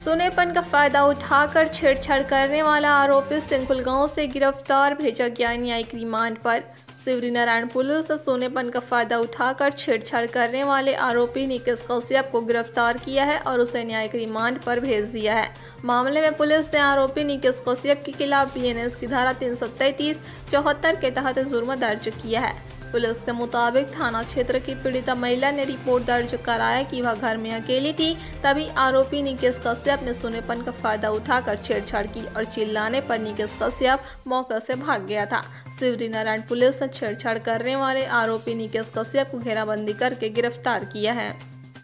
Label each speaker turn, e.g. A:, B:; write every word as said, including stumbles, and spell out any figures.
A: सोनेपन का फायदा उठाकर छेड़छाड़ करने वाला आरोपी सिंकुल गांव से गिरफ्तार, भेजा गया न्यायिक रिमांड पर। शिवरीनारायण पुलिस ने सोनेपन का फायदा उठाकर छेड़छाड़ करने वाले आरोपी निकेश कश्यप को गिरफ्तार किया है और उसे न्यायिक रिमांड पर भेज दिया है। मामले में पुलिस ने आरोपी निकेश कश्यप के खिलाफ बीएनएस की धारा तीन सौ तैंतीस चौहत्तर के तहत जुर्म दर्ज किया है। पुलिस के मुताबिक थाना क्षेत्र की पीड़िता महिला ने रिपोर्ट दर्ज कराया कि वह घर में अकेली थी, तभी आरोपी निकेश कश्यप ने सोनेपन का फायदा उठाकर छेड़छाड़ की और चिल्लाने पर निकेश कश्यप मौके से भाग गया था। शिवरीनारायण पुलिस ने छेड़छाड़ करने वाले आरोपी निकेश कश्यप को घेराबंदी करके गिरफ्तार किया है।